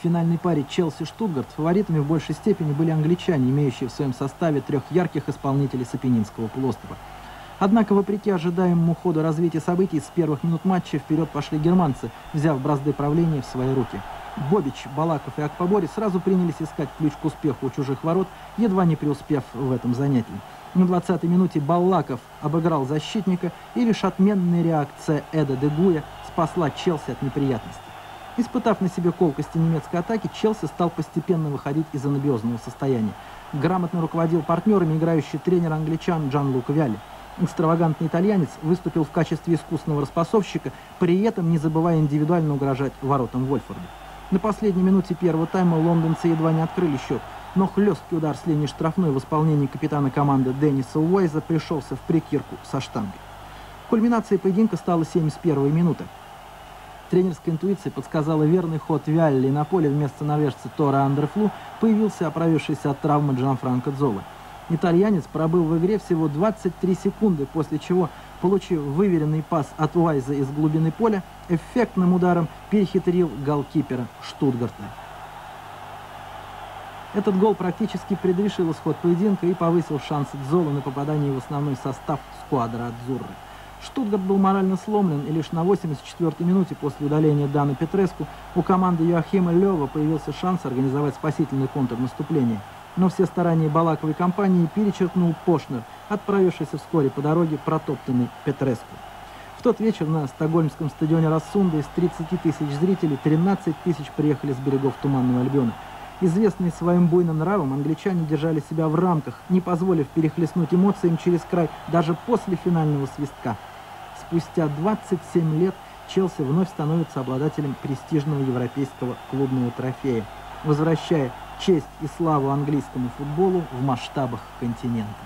финальной паре Челси-Штутгарт фаворитами в большей степени были англичане, имеющие в своем составе 3 ярких исполнителей с Апеннинского полуострова. Однако, вопреки ожидаемому ходу развития событий, с первых минут матча вперед пошли германцы, взяв бразды правления в свои руки. Бобич, Балаков и Акпобори сразу принялись искать ключ к успеху у чужих ворот, едва не преуспев в этом занятии. На 20-й минуте Балаков обыграл защитника, и лишь отменная реакция Эда де Гуя спасла Челси от неприятностей. Испытав на себе колкости немецкой атаки, Челси стал постепенно выходить из анабиозного состояния. Грамотно руководил партнерами играющий тренер англичан Джанлука Виалли. Экстравагантный итальянец выступил в качестве искусного распасовщика, при этом не забывая индивидуально угрожать воротам Вольфорда. На последней минуте первого тайма лондонцы едва не открыли счет, но хлесткий удар с линии штрафной в исполнении капитана команды Денниса Уайза пришелся в прикирку со штангой. Кульминацией поединка стала 71-я минута. Тренерская интуиция подсказала верный ход Виалли, и на поле вместо норвежца Тора Андерфлу появился оправившийся от травмы Джанфранко Дзола. Итальянец пробыл в игре всего 23 секунды, после чего, получив выверенный пас от Уайза из глубины поля, эффектным ударом перехитрил голкипера Штутгарта. Этот гол практически предрешил исход поединка и повысил шансы Дзола на попадание в основной состав сквадра Адзурры. Штутгарт был морально сломлен, и лишь на 84-й минуте после удаления Дана Петреску у команды Йоахима Лёва появился шанс организовать спасительный контрнаступление. Но все старания Балаковой компании перечеркнул Пошнер, отправившийся вскоре по дороге, протоптанный Петреску. В тот вечер на стокгольмском стадионе Рассунда из 30 тысяч зрителей 13 тысяч приехали с берегов Туманного Альбиона. Известные своим буйным нравом, англичане держали себя в рамках, не позволив перехлестнуть эмоциями через край даже после финального свистка. Спустя 27 лет Челси вновь становится обладателем престижного европейского клубного трофея, возвращая честь и славу английскому футболу в масштабах континента.